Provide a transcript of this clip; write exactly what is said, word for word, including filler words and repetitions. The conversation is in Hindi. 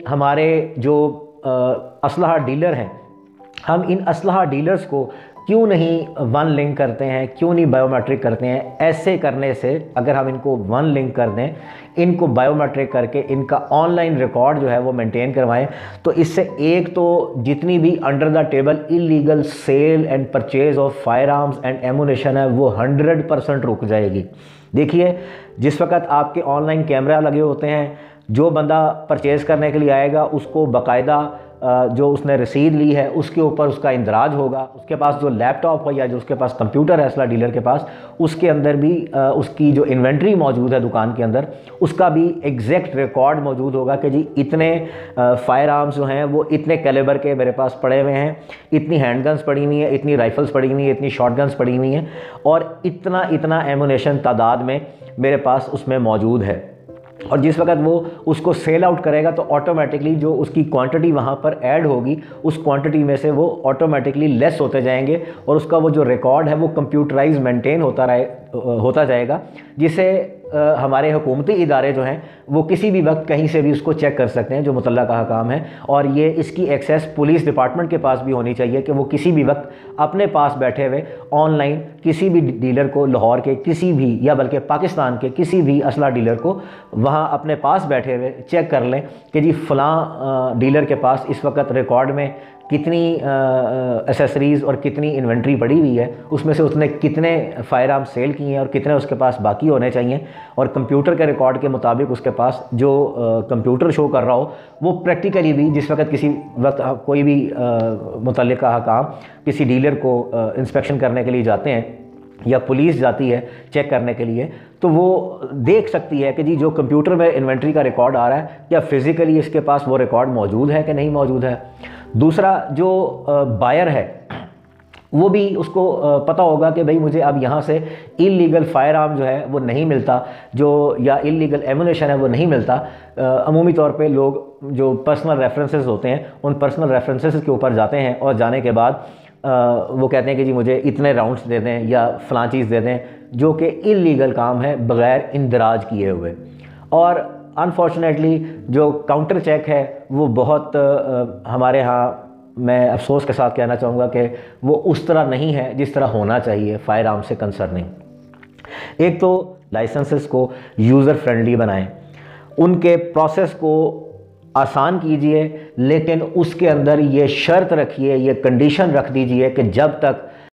हमारे जो असलहा डीलर हैं, हम इन असलहा डीलर्स को क्यों नहीं वन लिंक करते हैं, क्यों नहीं बायोमेट्रिक करते हैं। ऐसे करने से अगर हम इनको वन लिंक कर दें, इनको बायोमेट्रिक करके इनका ऑनलाइन रिकॉर्ड जो है वो मेंटेन करवाएं, तो इससे एक तो जितनी भी under the table illegal sale and purchase of firearms and ammunition है वो हंड्रेड परसेंट रुक जाएगी। देखिए, जिस वक्त आपके ऑनलाइन कैमरा लगे होते हैं, जो बंदा परचेज़ करने के लिए आएगा उसको बाकायदा जो उसने रसीद ली है उसके ऊपर उसका इंदराज होगा। उसके पास जो लैपटॉप है या जो उसके पास कंप्यूटर है असला डीलर के पास, उसके अंदर भी उसकी जो इन्वेंट्री मौजूद है दुकान के अंदर, उसका भी एग्जैक्ट रिकॉर्ड मौजूद होगा कि जी इतने फायर आर्म्स जो हैं वो इतने कैलिबर के मेरे पास पड़े हुए हैं, इतनी हैंडगन्स पड़ी हुई हैं, इतनी राइफ़ल्स पड़ी हुई हैं, इतनी शॉटगन्स पड़ी हुई हैं, और इतना इतना एमुनेशन तादाद में मेरे पास उसमें मौजूद है। और जिस वक्त वो उसको सेल आउट करेगा तो ऑटोमेटिकली जो उसकी क्वांटिटी वहाँ पर ऐड होगी, उस क्वांटिटी में से वो ऑटोमेटिकली लेस होते जाएंगे और उसका वो जो रिकॉर्ड है वो कंप्यूटराइज मेंटेन होता रहे होता जाएगा, जिससे हमारे हुकूमती इदारे जो हैं वो किसी भी वक्त कहीं से भी उसको चेक कर सकते हैं जो मुतल्लका काम है। और ये इसकी एक्सेस पुलिस डिपार्टमेंट के पास भी होनी चाहिए कि वो किसी भी वक्त अपने पास बैठे हुए ऑनलाइन किसी भी डीलर को, लाहौर के किसी भी या बल्कि पाकिस्तान के किसी भी असला डीलर को वहाँ अपने पास बैठे हुए चेक कर लें कि जी फ़लाँ डीलर के पास इस वक्त रिकॉर्ड में कितनी एसेसरीज़ और कितनी इन्वेंट्री पड़ी हुई है, उसमें से उसने कितने फायर आर्म सेल किए हैं और कितने उसके पास बाकी होने चाहिए। और कंप्यूटर के रिकॉर्ड के मुताबिक उसके पास जो कंप्यूटर शो कर रहा हो वो प्रैक्टिकली भी जिस वक्त किसी वक्त कोई भी मुतल्लिका काम किसी डीलर को इंस्पेक्शन करने के लिए जाते हैं या पुलिस जाती है चेक करने के लिए, तो वो देख सकती है कि जी जो कंप्यूटर में इन्वेंट्री का रिकॉर्ड आ रहा है क्या फ़िज़िकली इसके पास वो रिकॉर्ड मौजूद है कि नहीं मौजूद है। दूसरा, जो बायर है वो भी उसको पता होगा कि भाई मुझे अब यहाँ से इलीगल फायर आर्म जो है वो नहीं मिलता, जो या इलीगल एमुनेशन है वो नहीं मिलता। अमूमी तौर पे लोग जो पर्सनल रेफरेंसेस होते हैं उन पर्सनल रेफरेंसेस के ऊपर जाते हैं और जाने के बाद वो कहते हैं कि जी मुझे इतने राउंड्स दे दें या फ़लाँ चीज़ दे दें, जो कि इलीगल काम है बग़ैर इंदराज किए हुए। और अनफॉर्चुनेटली जो काउंटर चेक है वो बहुत आ, हमारे यहाँ, मैं अफसोस के साथ कहना चाहूँगा कि वो उस तरह नहीं है जिस तरह होना चाहिए फायर आर्म से कंसर्निंग। एक तो लाइसेंसेस को यूज़र फ्रेंडली बनाएं, उनके प्रोसेस को आसान कीजिए, लेकिन उसके अंदर ये शर्त रखिए, ये कंडीशन रख दीजिए कि जब तक